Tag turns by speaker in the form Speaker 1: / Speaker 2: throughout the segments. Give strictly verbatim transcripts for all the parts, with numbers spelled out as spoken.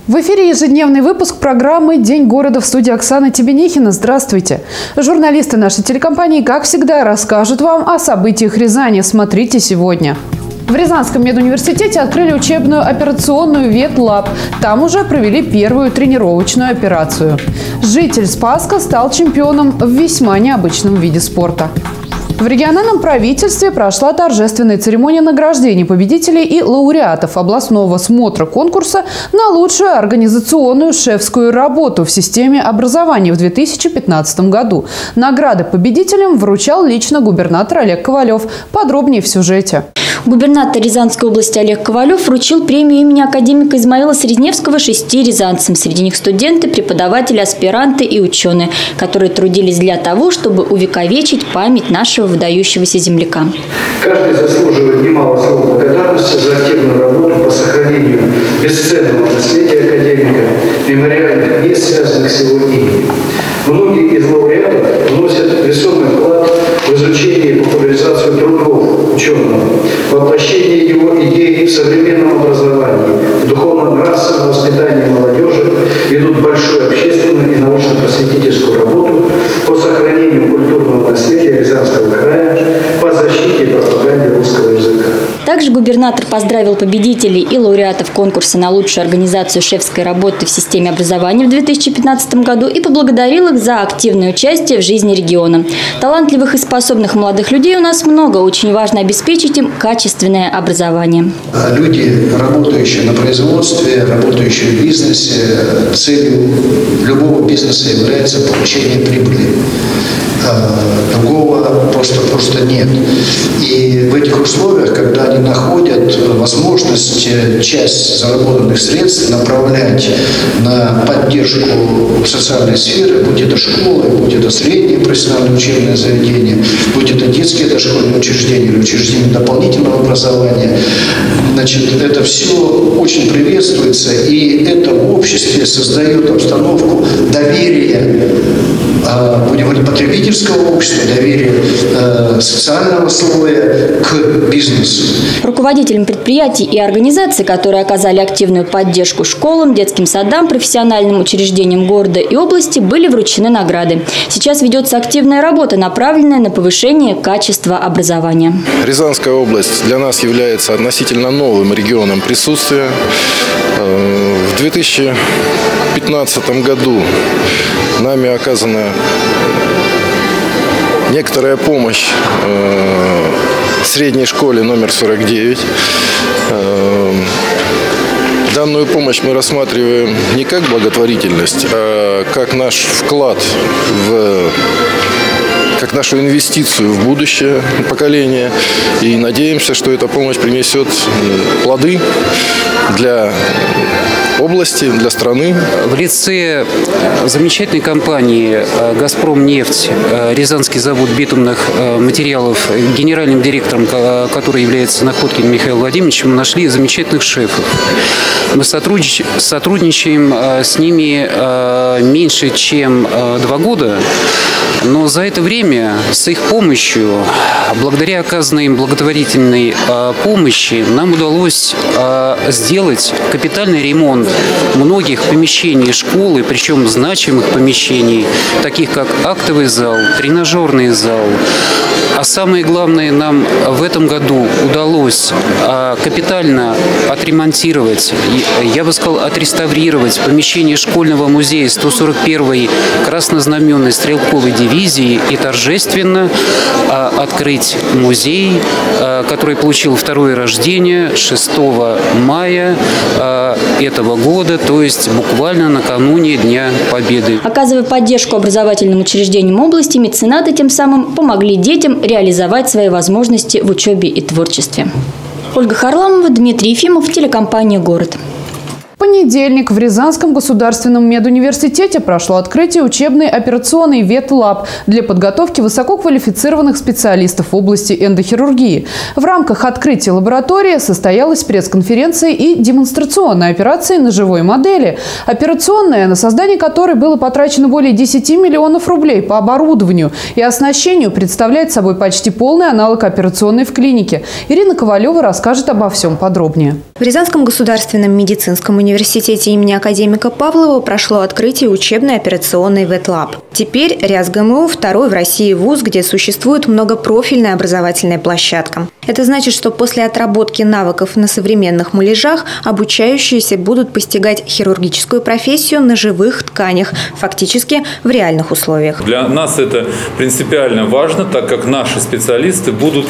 Speaker 1: В эфире ежедневный выпуск программы «День города», в студии Оксана Тебенихина. Здравствуйте. Журналисты нашей телекомпании, как всегда, расскажут вам о событиях Рязани. Смотрите сегодня. В Рязанском медуниверситете открыли учебную операционную ветлаб. Там уже провели первую тренировочную операцию. Житель Спасска стал чемпионом в весьма необычном виде спорта. В региональном правительстве прошла торжественная церемония награждения победителей и лауреатов областного смотра конкурса на лучшую организационную шефскую работу в системе образования в две тысячи пятнадцатом году. Награды победителям вручал лично губернатор Олег Ковалев. Подробнее в сюжете.
Speaker 2: Губернатор Рязанской области Олег Ковалев вручил премию имени академика Измаила Средневского шести рязанцам. Среди них студенты, преподаватели, аспиранты и ученые, которые трудились для того, чтобы увековечить память нашего выдающегося земляка.
Speaker 3: Каждый заслуживает немало слов благодарности за активную работу по сохранению бесценного наследия академика, мемориальных мест, связанных с его именем. Многие из лауреатов вносят весомый вклад в изучение и популяризацию трудов ученого, воплощение его идей в современном образовании, в духовно-нравственном воспитании молодежи, ведут большую общественную и научно-просветительскую работу по сохранению культурного наследия Рязанского края, по защите и пропаганде русского языка.
Speaker 2: Также губернатор поздравил победителей и лауреатов конкурса на лучшую организацию шефской работы в системе образования в две тысячи пятнадцатом году и поблагодарил их за активное участие в жизни региона. Талантливых и способных молодых людей у нас много. Очень важно обеспечить им качественное образование.
Speaker 4: Люди, работающие на производстве, работающие в бизнесе, целью любого бизнеса является получение прибыли. Другого просто, просто нет. И в этих условиях, когда они находят возможность часть заработанных средств направлять на поддержку социальной сферы, будь это школы, будь это средние профессиональные учебные заведения, будь это детские дошкольные учреждения или учреждения дополнительного образования, значит, это все очень приветствуется, и это в обществе создает обстановку доверия, будем говорить, потребительского общества, доверия э, социального слоя к бизнесу.
Speaker 2: Руководителям предприятий и организаций, которые оказали активную поддержку школам, детским садам, профессиональным учреждениям города и области, были вручены награды. Сейчас ведется активная работа, направленная на повышение качества образования.
Speaker 5: Рязанская область для нас является относительно новым регионом присутствия. В две тысячи пятнадцатом году нами оказана некоторая помощь э, средней школе номер сорок девять. Э, данную помощь мы рассматриваем не как благотворительность, а как наш вклад в... как нашу инвестицию в будущее поколение. И надеемся, что эта помощь принесет плоды для области, для страны.
Speaker 6: В лице замечательной компании «Газпромнефть», Рязанский завод битумных материалов, генеральным директором, который является Находкин Михаил Владимирович, мы нашли замечательных шефов. Мы сотрудничаем с ними меньше, чем два года, но за это время с их помощью, благодаря оказанной им благотворительной помощи, нам удалось сделать капитальный ремонт многих помещений школы, причем значимых помещений, таких как актовый зал, тренажерный зал. А самое главное, нам в этом году удалось капитально отремонтировать, я бы сказал, отреставрировать помещение школьного музея сто сорок первой краснознаменной стрелковой дивизии и торжественно открыть музей, который получил второе рождение шестого мая этого года, то есть буквально накануне Дня Победы.
Speaker 2: Оказывая поддержку образовательным учреждениям области, меценаты тем самым помогли детям реализовать свои возможности в учебе и творчестве. Ольга Харламова, Дмитрий Ефимов, телекомпания «Город».
Speaker 1: В понедельник в Рязанском государственном медуниверситете прошло открытие учебной операционной ветлаб для подготовки высококвалифицированных специалистов в области эндохирургии. В рамках открытия лаборатории состоялась пресс-конференция и демонстрационная операция на живой модели. Операционная, на создание которой было потрачено более десяти миллионов рублей по оборудованию и оснащению, представляет собой почти полный аналог операционной в клинике. Ирина Ковалева расскажет обо всем подробнее.
Speaker 7: В Рязанском государственном медицинском университете университете имени академика Павлова прошло открытие учебной операционной ветлаб. Теперь РЯС-ГМУ – второй в России вуз, где существует многопрофильная образовательная площадка. Это значит, что после отработки навыков на современных муляжах обучающиеся будут постигать хирургическую профессию на живых тканях, фактически в реальных условиях.
Speaker 8: Для нас это принципиально важно, так как наши специалисты будут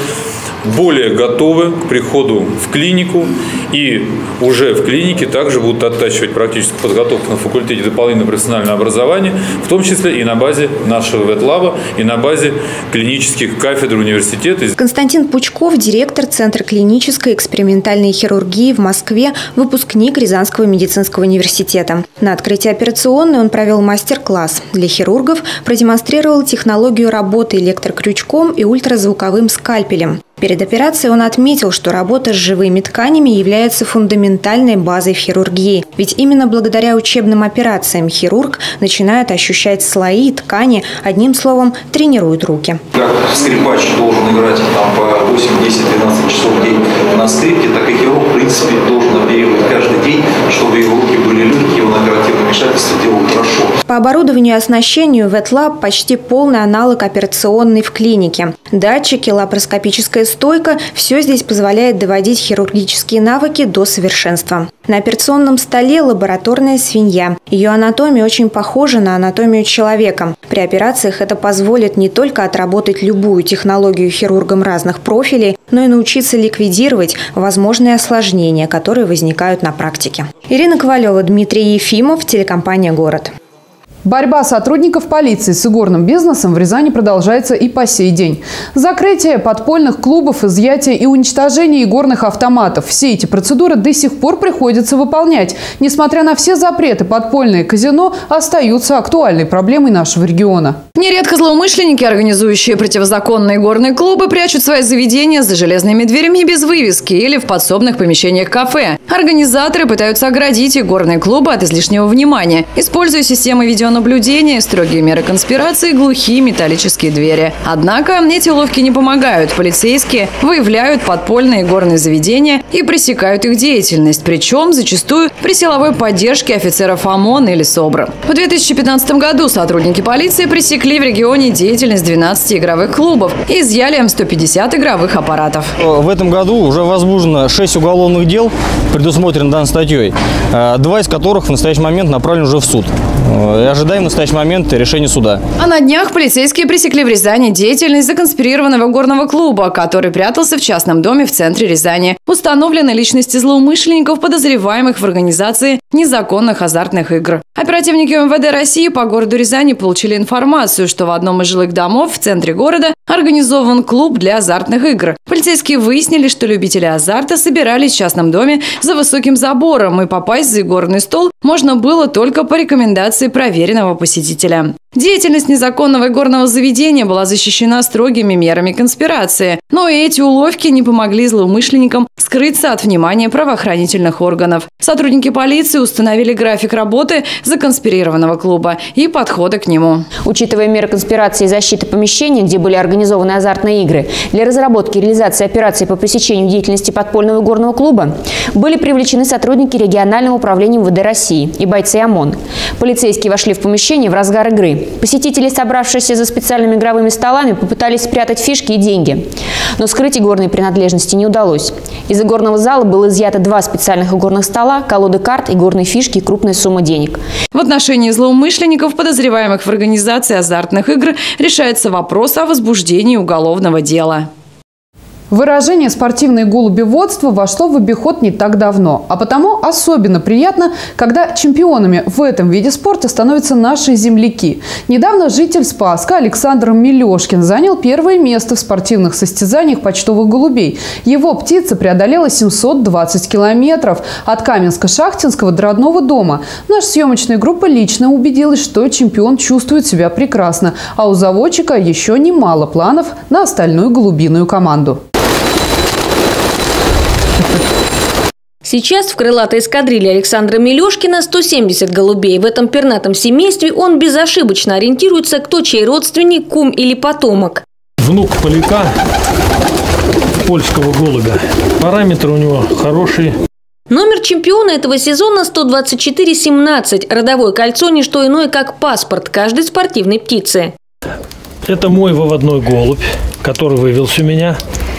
Speaker 8: более готовы к приходу в клинику и уже в клинике также будут оттачивать практическую подготовку на факультете дополнительного профессионального образования, в том числе и на базе нашего ветлаба, и на базе клинических кафедр университета.
Speaker 7: Константин Пучков, директор Центра клинической экспериментальной хирургии в Москве, выпускник Рязанского медицинского университета. На открытии операционной он провел мастер-класс. Для хирургов продемонстрировал технологию работы электрокрючком и ультразвуковым скальпелем. Перед операцией он отметил, что работа с живыми тканями является фундаментальной базой в хирургии. Ведь именно благодаря учебным операциям хирург начинает ощущать слои, ткани, одним словом, тренирует руки.
Speaker 9: Как скрипач должен играть там, по восемь, десять, двенадцать часов в день на скрипке, так и хирург, в принципе, должен оперировать каждый день, чтобы его руки были легкие, он оперативное вмешательство делал хорошо.
Speaker 7: По оборудованию и оснащению ветлаб почти полный аналог операционной в клинике. Датчики, лапароскопическая стойка – все здесь позволяет доводить хирургические навыки до совершенства. На операционном столе лабораторная свинья. Ее анатомия очень похожа на анатомию человека. При операциях это позволит не только отработать любую технологию хирургам разных профилей, но и научиться ликвидировать возможные осложнения, которые возникают на практике. Ирина Ковалева, Дмитрий Ефимов, телекомпания «Город».
Speaker 1: Борьба сотрудников полиции с игорным бизнесом в Рязани продолжается и по сей день. Закрытие подпольных клубов, изъятие и уничтожение игорных автоматов – все эти процедуры до сих пор приходится выполнять. Несмотря на все запреты, подпольные казино остаются актуальной проблемой нашего региона.
Speaker 10: Нередко злоумышленники, организующие противозаконные игорные клубы, прячут свои заведения за железными дверями без вывески или в подсобных помещениях кафе. Организаторы пытаются оградить игорные клубы от излишнего внимания, используя системы видеонаблюдения, наблюдения, строгие меры конспирации, глухие металлические двери. Однако эти уловки не помогают. Полицейские выявляют подпольные игорные заведения и пресекают их деятельность, причем зачастую при силовой поддержке офицеров ОМОН или СОБРа. В две тысячи пятнадцатом году сотрудники полиции пресекли в регионе деятельность двенадцати игровых клубов и изъяли сто пятьдесят игровых аппаратов.
Speaker 11: В этом году уже возбуждено шесть уголовных дел, предусмотрено данной статьей, два из которых в настоящий момент направлены уже в суд. Ожидаем в настоящий момент решения суда.
Speaker 10: А на днях полицейские пресекли в Рязани деятельность законспирированного игорного клуба, который прятался в частном доме в центре Рязани. Установлены личности злоумышленников, подозреваемых в организации незаконных азартных игр. Оперативники МВД России по городу Рязани получили информацию, что в одном из жилых домов в центре города организован клуб для азартных игр. Полицейские выяснили, что любители азарта собирались в частном доме за высоким забором, и попасть за игорный стол можно было только по рекомендации проверенного посетителя. Деятельность незаконного игорного заведения была защищена строгими мерами конспирации. Но и эти уловки не помогли злоумышленникам скрыться от внимания правоохранительных органов. Сотрудники полиции установили график работы законспирированного клуба и подхода к нему.
Speaker 12: Учитывая меры конспирации и защиты помещений, где были организованы азартные игры, для разработки и реализации операций по пресечению деятельности подпольного игорного клуба были привлечены сотрудники регионального управления МВД России и бойцы ОМОН. Полицейские вошли в помещение в разгар игры. Посетители, собравшиеся за специальными игровыми столами, попытались спрятать фишки и деньги. Но скрыть игорные принадлежности не удалось. Из игорного зала было изъято два специальных игорных стола, колоды карт, игорные фишки и крупная сумма денег.
Speaker 10: В отношении злоумышленников, подозреваемых в организации азартных игр, решается вопрос о возбуждении уголовного дела.
Speaker 1: Выражение «спортивное голубеводство» вошло в обиход не так давно, а потому особенно приятно, когда чемпионами в этом виде спорта становятся наши земляки. Недавно житель Спасска Александр Милешкин занял первое место в спортивных состязаниях почтовых голубей. Его птица преодолела семьсот двадцать километров от Каменска-Шахтинского до родного дома. Наша съемочная группа лично убедилась, что чемпион чувствует себя прекрасно, а у заводчика еще немало планов на остальную голубиную команду.
Speaker 13: Сейчас в крылатой эскадрилье Александра Милешкина сто семьдесят голубей. В этом пернатом семействе он безошибочно ориентируется, кто чей родственник, кум или потомок.
Speaker 14: Внук поляка, польского голубя. Параметры у него хорошие.
Speaker 13: Номер чемпиона этого сезона сто двадцать четыре семнадцать. Родовое кольцо – не что иное, как паспорт каждой спортивной птицы.
Speaker 14: Это мой выводной голубь, который вывелся у меня.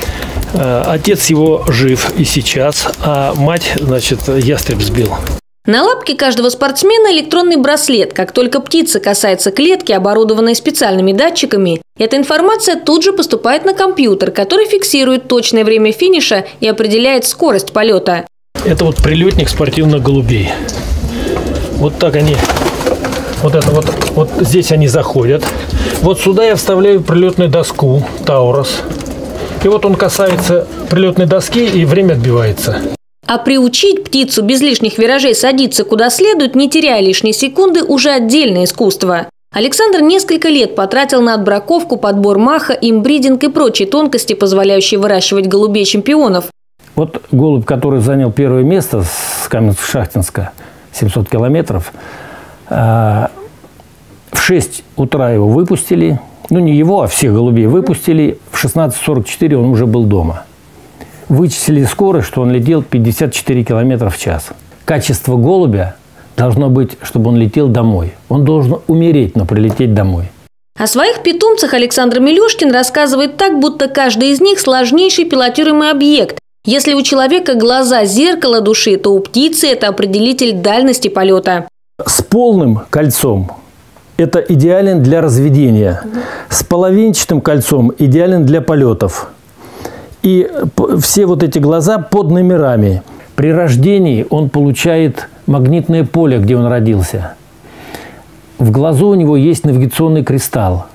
Speaker 14: Отец его жив и сейчас, а мать, значит, ястреб сбил.
Speaker 13: На лапке каждого спортсмена электронный браслет. Как только птица касается клетки, оборудованной специальными датчиками, эта информация тут же поступает на компьютер, который фиксирует точное время финиша и определяет скорость полета.
Speaker 14: Это вот прилетник спортивных голубей. Вот так они, вот это вот, вот здесь они заходят. Вот сюда я вставляю прилетную доску Таурус. И вот он касается прилетной доски, и время отбивается.
Speaker 13: А приучить птицу без лишних виражей садиться куда следует, не теряя лишние секунды, уже отдельное искусство. Александр несколько лет потратил на отбраковку, подбор маха, имбридинг и прочие тонкости, позволяющие выращивать голубей-чемпионов.
Speaker 14: Вот голубь, который занял первое место с Каменск-Шахтинска, семьсот километров, в шесть утра его выпустили. Ну, не его, а всех голубей выпустили. В шестнадцать сорок четыре он уже был дома. Вычислили скорость, что он летел пятьдесят четыре километра в час. Качество голубя должно быть, чтобы он летел домой. Он должен умереть, но прилететь домой.
Speaker 13: О своих питомцах Александр Милюшкин рассказывает так, будто каждый из них сложнейший пилотируемый объект. Если у человека глаза – зеркало души, то у птицы – это определитель дальности полета.
Speaker 14: С полным кольцом это идеален для разведения. С половинчатым кольцом идеален для полетов. И все вот эти глаза под номерами. При рождении он получает магнитное поле, где он родился. В глазу у него есть навигационный кристалл.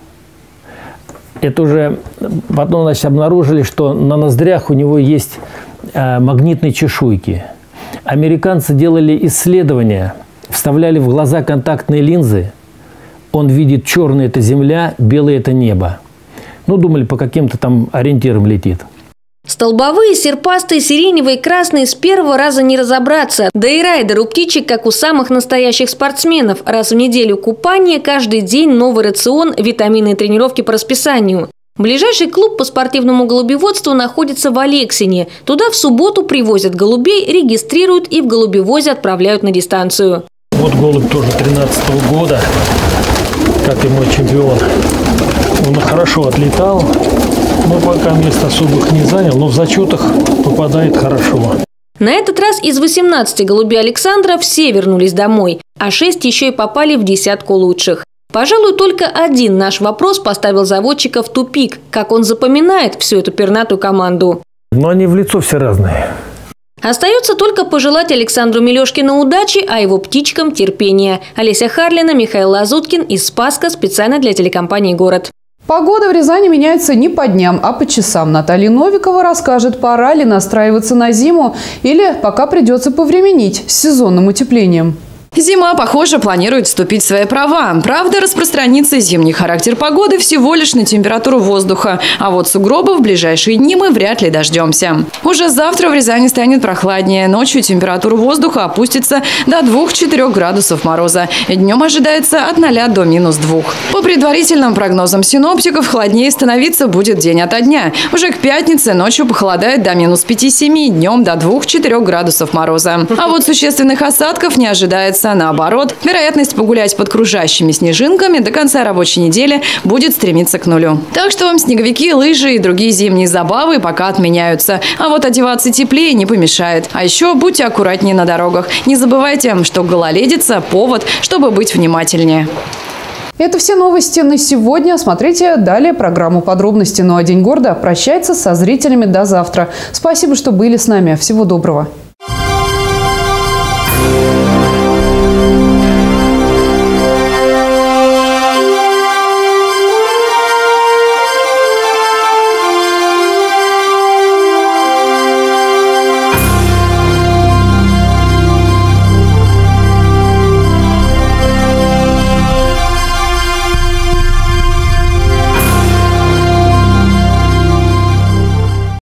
Speaker 14: Это уже потом, значит, обнаружили, что на ноздрях у него есть э, магнитные чешуйки. Американцы делали исследования, вставляли в глаза контактные линзы. Он видит, черное – это земля, белое – это небо. Ну, думали, по каким-то там ориентирам летит.
Speaker 13: Столбовые, серпастые, сиреневые, красные с первого раза не разобраться. Да и райдер у птичек, как у самых настоящих спортсменов. Раз в неделю купание, каждый день новый рацион, витамины и тренировки по расписанию. Ближайший клуб по спортивному голубеводству находится в Алексине. Туда в субботу привозят голубей, регистрируют и в голубевозе отправляют на дистанцию.
Speaker 14: Вот голубь тоже тринадцатого года, как и мой чемпион. Он хорошо отлетал. Но пока мест особых не занял, но в зачетах попадает хорошо.
Speaker 13: На этот раз из восемнадцати голубей Александра все вернулись домой, а шесть еще и попали в десятку лучших. Пожалуй, только один наш вопрос поставил заводчика в тупик. Как он запоминает всю эту пернатую команду?
Speaker 14: Но они в лицо все разные.
Speaker 13: Остается только пожелать Александру Милюшкину удачи, а его птичкам терпения. Олеся Харлина, Михаил Лазуткин из Спасска специально для телекомпании «Город».
Speaker 1: Погода в Рязани меняется не по дням, а по часам. Наталья Новикова расскажет, пора ли настраиваться на зиму или пока придется повременить с сезонным утеплением.
Speaker 10: Зима, похоже, планирует вступить в свои права. Правда, распространится зимний характер погоды всего лишь на температуру воздуха. А вот сугробов в ближайшие дни мы вряд ли дождемся. Уже завтра в Рязани станет прохладнее. Ночью температура воздуха опустится до двух-четырёх градусов мороза. Днем ожидается от ноля до минус двух. По предварительным прогнозам синоптиков, холоднее становиться будет день ото дня. Уже к пятнице ночью похолодает до минус пяти-семи, днем до двух-четырёх градусов мороза. А вот существенных осадков не ожидается. Наоборот, вероятность погулять под кружащими снежинками до конца рабочей недели будет стремиться к нулю. Так что снеговики, лыжи и другие зимние забавы пока отменяются. А вот одеваться теплее не помешает. А еще будьте аккуратнее на дорогах. Не забывайте, что гололедица – повод, чтобы быть внимательнее.
Speaker 1: Это все новости на сегодня. Смотрите далее программу «Подробности». Ну а День города прощается со зрителями до завтра. Спасибо, что были с нами. Всего доброго.